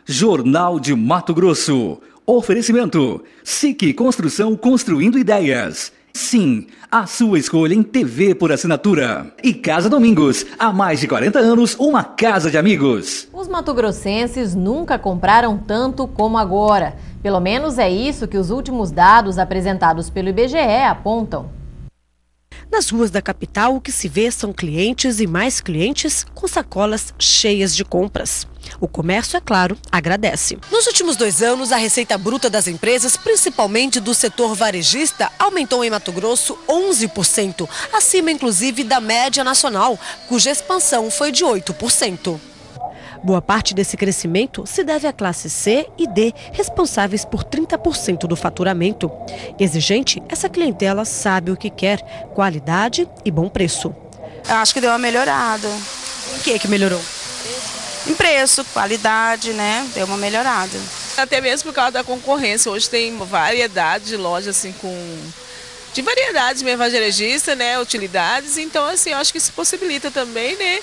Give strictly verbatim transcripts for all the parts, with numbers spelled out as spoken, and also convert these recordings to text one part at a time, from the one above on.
Jornal de Mato Grosso. Oferecimento. S I C Construção construindo ideias. Sim, a sua escolha em T V por assinatura. E Casa Domingos, há mais de quarenta anos, uma casa de amigos. Os matogrossenses nunca compraram tanto como agora. Pelo menos é isso que os últimos dados apresentados pelo I B G E apontam. Nas ruas da capital, o que se vê são clientes e mais clientes com sacolas cheias de compras. O comércio, é claro, agradece. Nos últimos dois anos, a receita bruta das empresas, principalmente do setor varejista, aumentou em Mato Grosso onze por cento, acima inclusive da média nacional, cuja expansão foi de oito por cento. Boa parte desse crescimento se deve à classe C e D, responsáveis por trinta por cento do faturamento. Exigente, essa clientela sabe o que quer, qualidade e bom preço. Eu acho que deu uma melhorada. Em que é que melhorou? Em preço, qualidade, né? Deu uma melhorada. Até mesmo por causa da concorrência. Hoje tem variedade de lojas assim com... de variedades mesmo, varejista, né? Utilidades. Então, assim, eu acho que isso possibilita também, né?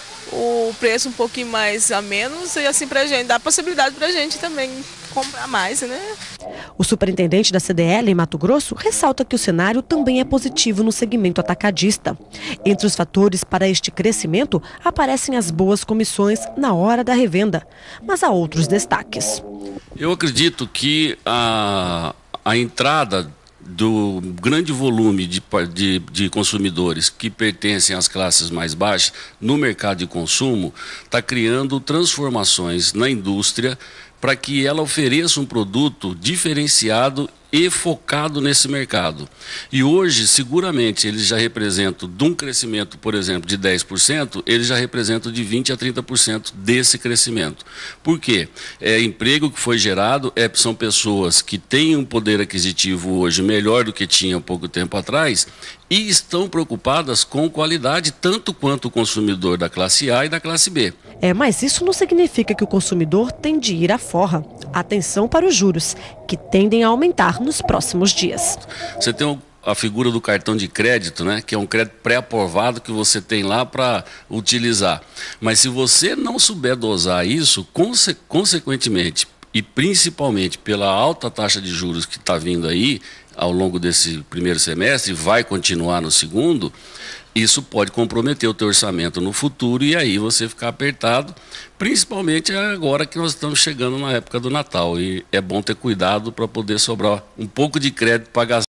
O preço um pouquinho mais a menos e assim pra gente, dá possibilidade pra gente também comprar mais, né? O superintendente da C D L em Mato Grosso ressalta que o cenário também é positivo no segmento atacadista. Entre os fatores para este crescimento aparecem as boas comissões na hora da revenda, mas há outros destaques. Eu acredito que a, a entrada do grande volume de, de, de consumidores que pertencem às classes mais baixas no mercado de consumo está criando transformações na indústria para que ela ofereça um produto diferenciado e focado nesse mercado. E hoje, seguramente, eles já representam, de um crescimento, por exemplo, de dez por cento, eles já representam de vinte a trinta por cento desse crescimento. Por quê? É emprego que foi gerado, é, são pessoas que têm um poder aquisitivo hoje melhor do que tinham pouco tempo atrás e estão preocupadas com qualidade, tanto quanto o consumidor da classe A e da classe B. É, mas isso não significa que o consumidor tem de ir à forra. Atenção para os juros, que tendem a aumentar nos próximos dias. Você tem a figura do cartão de crédito, né, que é um crédito pré-aprovado que você tem lá para utilizar. Mas se você não souber dosar isso, conse consequentemente, e principalmente pela alta taxa de juros que está vindo aí ao longo desse primeiro semestre, vai continuar no segundo, isso pode comprometer o teu orçamento no futuro e aí você ficar apertado, principalmente agora que nós estamos chegando na época do Natal. E é bom ter cuidado para poder sobrar um pouco de crédito para gastar.